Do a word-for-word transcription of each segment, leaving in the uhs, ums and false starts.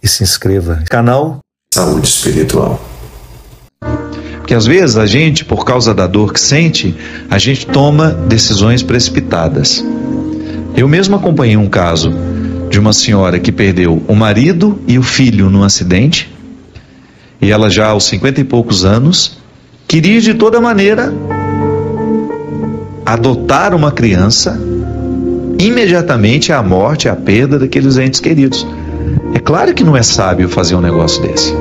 e se inscreva no canal Saúde Espiritual. Porque às vezes a gente, por causa da dor que sente, a gente toma decisões precipitadas. Eu mesmo acompanhei um caso de uma senhora que perdeu o marido e o filho num acidente, e ela já aos cinquenta e poucos anos queria de toda maneira adotar uma criança imediatamente à morte, à perda daqueles entes queridos. É claro que não é sábio fazer um negócio desse.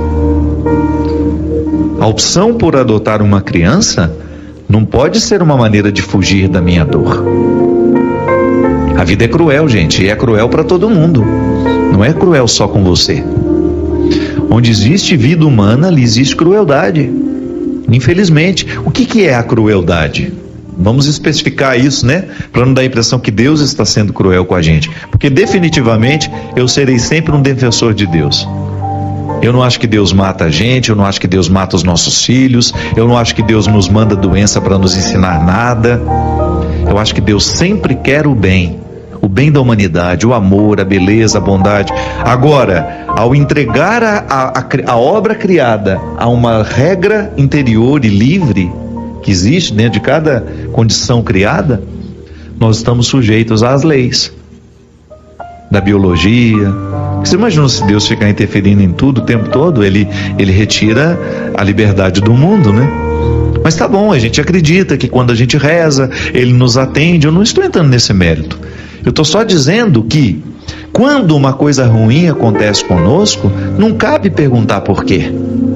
A opção por adotar uma criança não pode ser uma maneira de fugir da minha dor. A vida é cruel, gente, e é cruel para todo mundo. Não é cruel só com você. Onde existe vida humana, ali existe crueldade. Infelizmente, o que que é a crueldade? Vamos especificar isso, né? Para não dar a impressão que Deus está sendo cruel com a gente. Porque definitivamente eu serei sempre um defensor de Deus. Eu não acho que Deus mata a gente, eu não acho que Deus mata os nossos filhos, eu não acho que Deus nos manda doença para nos ensinar nada. Eu acho que Deus sempre quer o bem, o bem da humanidade, o amor, a beleza, a bondade. Agora, ao entregar a, a, a obra criada a uma regra interior e livre, que existe dentro de cada condição criada, nós estamos sujeitos às leis da biologia. Você imagina se Deus ficar interferindo em tudo o tempo todo? Ele, ele retira a liberdade do mundo, né? Mas tá bom, a gente acredita que quando a gente reza, Ele nos atende. Eu não estou entrando nesse mérito. Eu estou só dizendo que quando uma coisa ruim acontece conosco, não cabe perguntar por quê.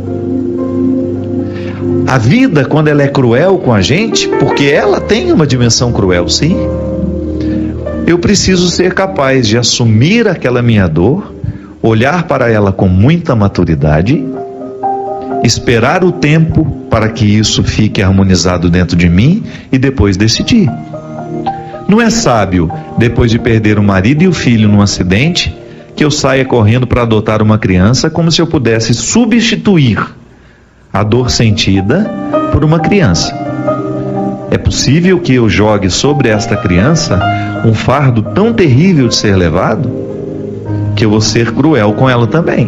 A vida, quando ela é cruel com a gente, porque ela tem uma dimensão cruel, sim, eu preciso ser capaz de assumir aquela minha dor, olhar para ela com muita maturidade, esperar o tempo para que isso fique harmonizado dentro de mim e depois decidir. Não é sábio, depois de perder o marido e o filho num acidente, que eu saia correndo para adotar uma criança como se eu pudesse substituir a dor sentida por uma criança. É possível que eu jogue sobre esta criança um fardo tão terrível de ser levado que eu vou ser cruel com ela também.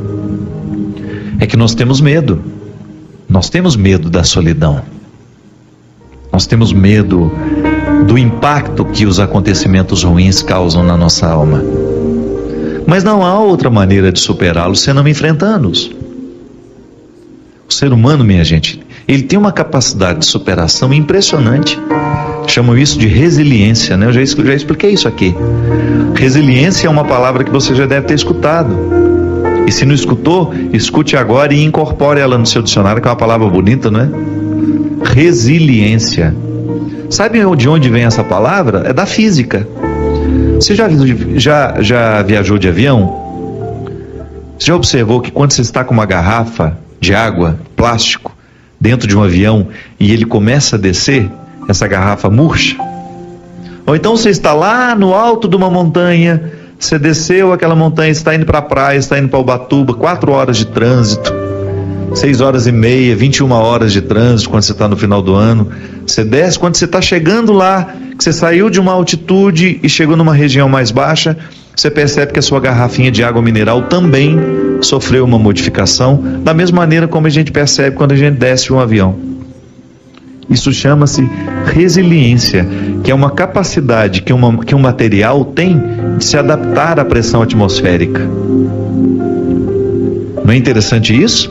É que nós temos medo. Nós temos medo da solidão. Nós temos medo do impacto que os acontecimentos ruins causam na nossa alma. Mas não há outra maneira de superá-los senão enfrentando-os. O ser humano, minha gente, ele tem uma capacidade de superação impressionante. Chamam isso de resiliência, né? Eu já, já expliquei isso aqui. Resiliência é uma palavra que você já deve ter escutado. E se não escutou, escute agora e incorpore ela no seu dicionário, que é uma palavra bonita, não é? Resiliência. Sabe de onde vem essa palavra? É da física. Você já, já, já viajou de avião? Você já observou que quando você está com uma garrafa de água, plástico, dentro de um avião e ele começa a descer, essa garrafa murcha? Ou então você está lá no alto de uma montanha, você desceu aquela montanha, está indo para a praia, está indo para Ubatuba, quatro horas de trânsito, seis horas e meia, vinte e uma horas de trânsito quando você está no final do ano. Você desce, quando você está chegando lá, que você saiu de uma altitude e chegou numa região mais baixa, você percebe que a sua garrafinha de água mineral também sofreu uma modificação, da mesma maneira como a gente percebe quando a gente desce um avião. Isso chama-se resiliência, que é uma capacidade que, uma, que um material tem de se adaptar à pressão atmosférica. Não é interessante isso?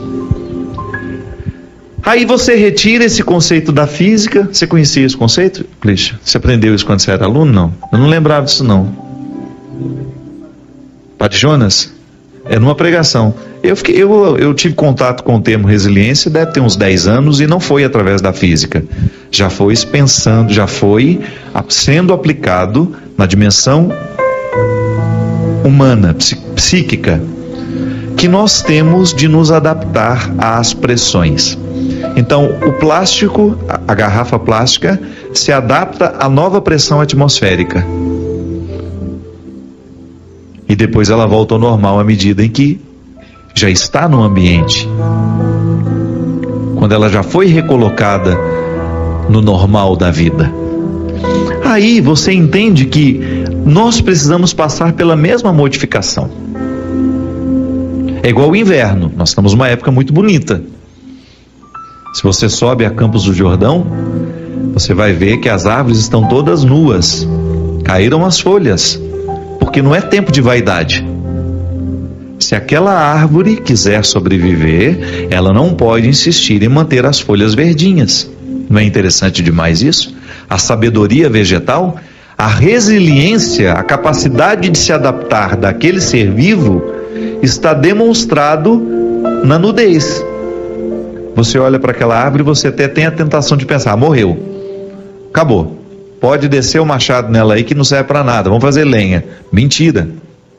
Aí você retira esse conceito da física. Você conhecia esse conceito, Cleiton? Você aprendeu isso quando você era aluno? Não. Eu não lembrava disso, não. Padre Jonas? É numa pregação. Eu, fiquei, eu, eu tive contato com o termo resiliência, deve ter uns dez anos, e não foi através da física. Já foi pensando, já foi sendo aplicado na dimensão humana, psíquica, que nós temos de nos adaptar às pressões. Então, o plástico, a garrafa plástica, se adapta à nova pressão atmosférica. E depois ela volta ao normal à medida em que já está no ambiente. Quando ela já foi recolocada no normal da vida. Aí você entende que nós precisamos passar pela mesma modificação. É igual o inverno, nós estamos numa época muito bonita. Se você sobe a Campos do Jordão, você vai ver que as árvores estão todas nuas, caíram as folhas, porque não é tempo de vaidade. Se aquela árvore quiser sobreviver, ela não pode insistir em manter as folhas verdinhas. Não é interessante demais isso? A sabedoria vegetal, a resiliência, a capacidade de se adaptar daquele ser vivo está demonstrado na nudez. Você olha para aquela árvore e você até tem a tentação de pensar: ah, morreu, acabou, pode descer o machado nela aí que não serve para nada, vamos fazer lenha. Mentira.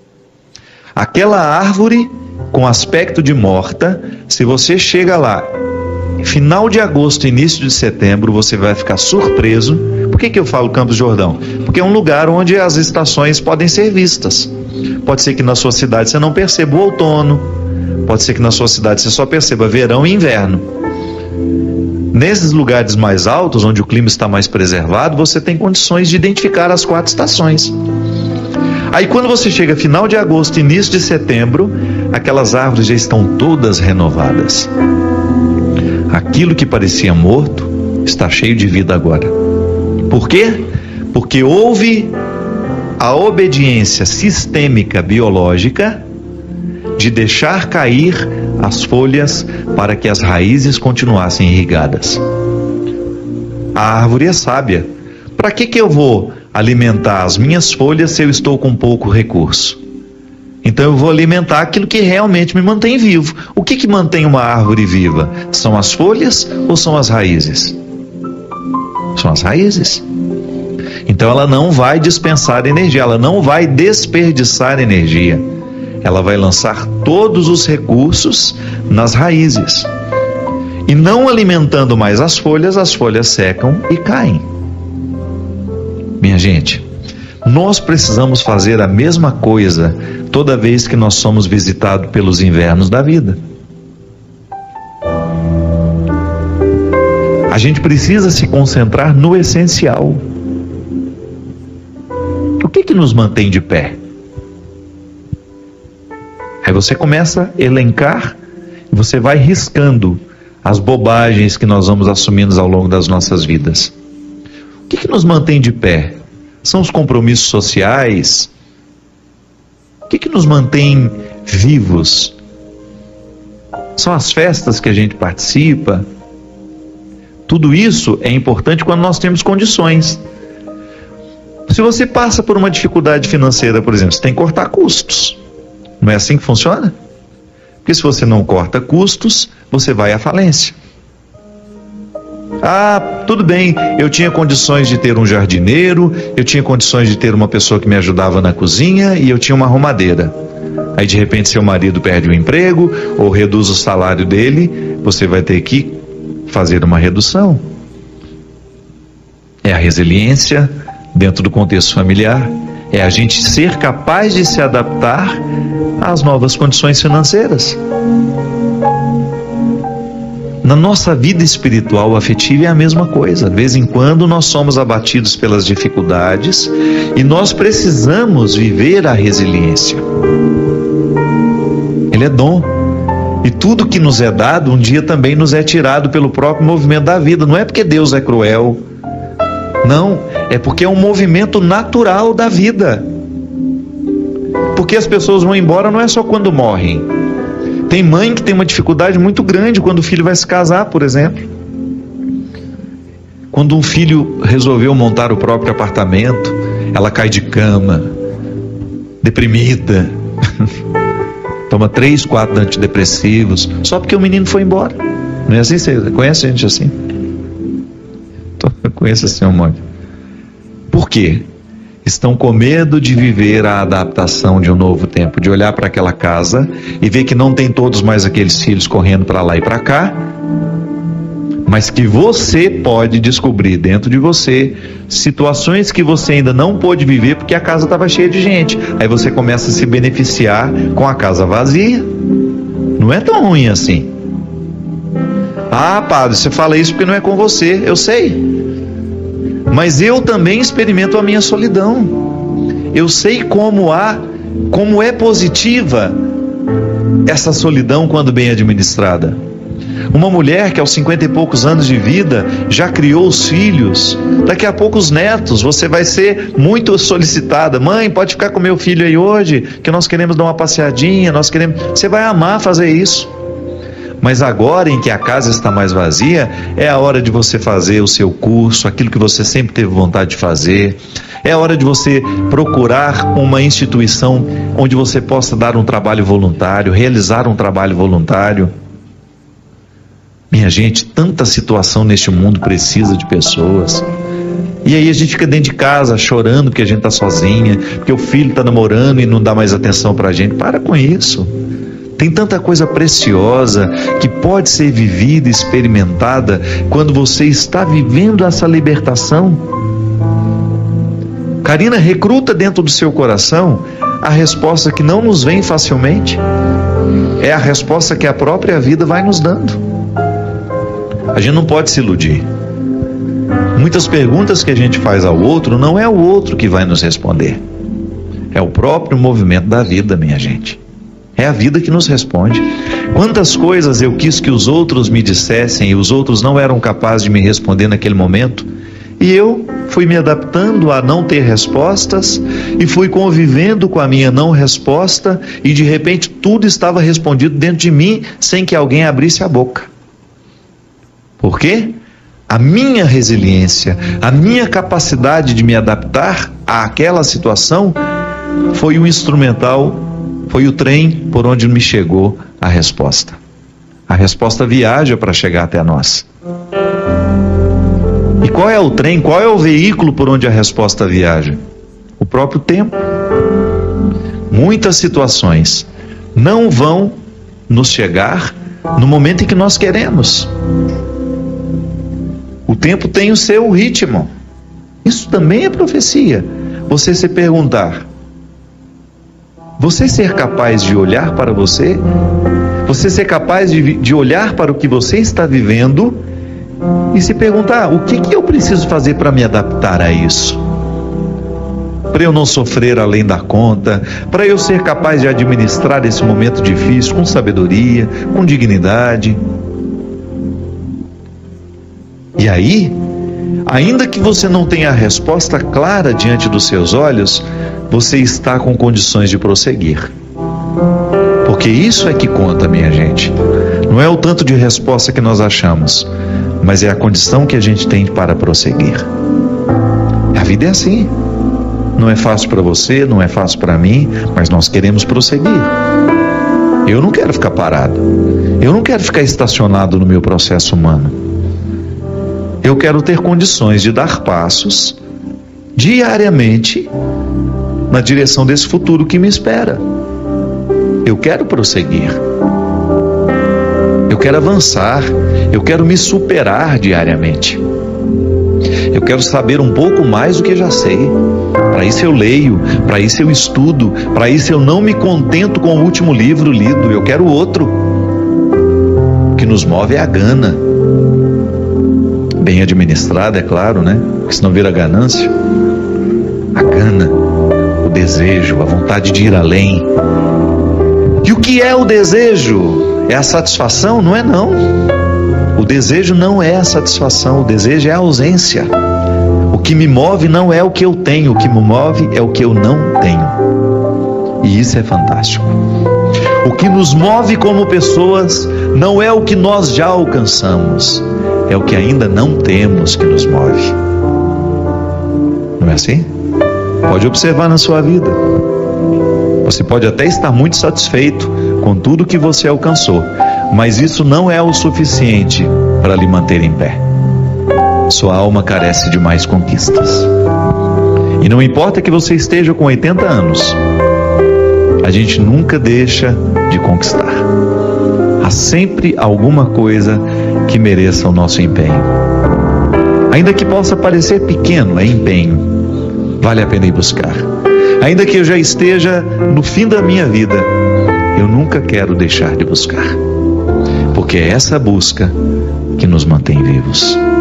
Aquela árvore com aspecto de morta, se você chega lá final de agosto, início de setembro, você vai ficar surpreso. Por que que eu falo Campos do Jordão? Porque é um lugar onde as estações podem ser vistas. Pode ser que na sua cidade você não perceba o outono, pode ser que na sua cidade você só perceba verão e inverno. Nesses lugares mais altos, onde o clima está mais preservado, você tem condições de identificar as quatro estações. Aí quando você chega final de agosto, início de setembro, aquelas árvores já estão todas renovadas. Aquilo que parecia morto está cheio de vida agora. Por quê? Porque houve a obediência sistêmica biológica de deixar cair as folhas para que as raízes continuassem irrigadas. A árvore é sábia. Para que que eu vou alimentar as minhas folhas se eu estou com pouco recurso? Então eu vou alimentar aquilo que realmente me mantém vivo. O que que mantém uma árvore viva? São as folhas ou são as raízes? São as raízes. Então ela não vai dispensar energia, ela não vai desperdiçar energia. Ela vai lançar todos os recursos nas raízes. E não alimentando mais as folhas, as folhas secam e caem. Minha gente, nós precisamos fazer a mesma coisa toda vez que nós somos visitados pelos invernos da vida. A gente precisa se concentrar no essencial. O que que nos mantém de pé? Aí você começa a elencar e você vai riscando as bobagens que nós vamos assumindo ao longo das nossas vidas. O que que nos mantém de pé? São os compromissos sociais? O que que nos mantém vivos? São as festas que a gente participa? Tudo isso é importante quando nós temos condições. Se você passa por uma dificuldade financeira, por exemplo, você tem que cortar custos. Não é assim que funciona? Porque se você não corta custos, você vai à falência. Ah, tudo bem, eu tinha condições de ter um jardineiro, eu tinha condições de ter uma pessoa que me ajudava na cozinha e eu tinha uma arrumadeira. Aí de repente seu marido perde o emprego ou reduz o salário dele, você vai ter que fazer uma redução. É a resiliência dentro do contexto familiar, é a gente ser capaz de se adaptar às novas condições financeiras. Na nossa vida espiritual afetiva é a mesma coisa. De vez em quando nós somos abatidos pelas dificuldades e nós precisamos viver a resiliência. Ele é dom. E tudo que nos é dado, um dia também nos é tirado pelo próprio movimento da vida. Não é porque Deus é cruel. Não, é porque é um movimento natural da vida. Porque as pessoas vão embora não é só quando morrem. Tem mãe que tem uma dificuldade muito grande quando o filho vai se casar, por exemplo. Quando um filho resolveu montar o próprio apartamento, ela cai de cama, deprimida, toma três, quatro antidepressivos, só porque o menino foi embora. Não é assim? Você conhece gente assim? Eu conheço assim um monte. Por quê? Estão com medo de viver a adaptação de um novo tempo, de olhar para aquela casa e ver que não tem todos mais aqueles filhos correndo para lá e para cá, mas que você pode descobrir dentro de você situações que você ainda não pôde viver porque a casa estava cheia de gente. Aí você começa a se beneficiar com a casa vazia. Não é tão ruim assim. Ah, padre, você fala isso porque não é com você. Eu sei. Mas eu também experimento a minha solidão. Eu sei como há, como é positiva essa solidão quando bem administrada. Uma mulher que aos cinquenta e poucos anos de vida já criou os filhos, daqui a pouco os netos, você vai ser muito solicitada. Mãe, pode ficar com meu filho aí hoje, que nós queremos dar uma passeadinha, nós queremos... Você vai amar fazer isso. Mas agora em que a casa está mais vazia, é a hora de você fazer o seu curso, aquilo que você sempre teve vontade de fazer. É a hora de você procurar uma instituição onde você possa dar um trabalho voluntário, realizar um trabalho voluntário. Minha gente, tanta situação neste mundo precisa de pessoas. E aí a gente fica dentro de casa chorando porque a gente está sozinha, porque o filho está namorando e não dá mais atenção para a gente. Para com isso. Tem tanta coisa preciosa que pode ser vivida e experimentada quando você está vivendo essa libertação. Karina, recruta dentro do seu coração a resposta que não nos vem facilmente. É a resposta que a própria vida vai nos dando. A gente não pode se iludir. Muitas perguntas que a gente faz ao outro, não é o outro que vai nos responder. É o próprio movimento da vida, minha gente. É a vida que nos responde. Quantas coisas eu quis que os outros me dissessem e os outros não eram capazes de me responder naquele momento, e eu fui me adaptando a não ter respostas e fui convivendo com a minha não resposta, e de repente tudo estava respondido dentro de mim sem que alguém abrisse a boca. Por quê? A minha resiliência, a minha capacidade de me adaptar àquela situação foi o instrumental, foi o trem por onde me chegou a resposta. A resposta viaja para chegar até nós. E qual é o trem, qual é o veículo por onde a resposta viaja? O próprio tempo. Muitas situações não vão nos chegar no momento em que nós queremos. O tempo tem o seu ritmo. Isso também é profecia. Você se perguntar, você ser capaz de olhar para você, você ser capaz de, de olhar para o que você está vivendo e se perguntar, o que, que eu preciso fazer para me adaptar a isso? Para eu não sofrer além da conta, para eu ser capaz de administrar esse momento difícil com sabedoria, com dignidade. E aí, ainda que você não tenha a resposta clara diante dos seus olhos, você está com condições de prosseguir. Porque isso é que conta, minha gente. Não é o tanto de resposta que nós achamos, mas é a condição que a gente tem para prosseguir. A vida é assim. Não é fácil para você, não é fácil para mim, mas nós queremos prosseguir. Eu não quero ficar parado. Eu não quero ficar estacionado no meu processo humano. Eu quero ter condições de dar passos diariamente na direção desse futuro que me espera. Eu quero prosseguir. Eu quero avançar. Eu quero me superar diariamente. Eu quero saber um pouco mais do que já sei. Para isso eu leio, para isso eu estudo, para isso eu não me contento com o último livro lido. Eu quero outro. O que nos move é a gana. Bem administrada, é claro, né? Porque senão vira ganância. A gana, o desejo, a vontade de ir além. E o que é o desejo? É a satisfação? Não é não. O desejo não é a satisfação, o desejo é a ausência. O que me move não é o que eu tenho, o que me move é o que eu não tenho. E isso é fantástico. O que nos move como pessoas não é o que nós já alcançamos, é o que ainda não temos que nos move. Não é assim? Pode observar na sua vida. Você pode até estar muito satisfeito com tudo que você alcançou, mas isso não é o suficiente para lhe manter em pé. Sua alma carece de mais conquistas. E não importa que você esteja com oitenta anos, a gente nunca deixa de conquistar. Há sempre alguma coisa que mereça o nosso empenho. Ainda que possa parecer pequeno, é empenho. Vale a pena ir buscar. Ainda que eu já esteja no fim da minha vida, eu nunca quero deixar de buscar. Porque é essa busca que nos mantém vivos.